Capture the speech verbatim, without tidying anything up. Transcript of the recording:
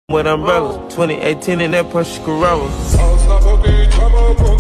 with umbrellas. twenty eighteen in that Porsche Corolla.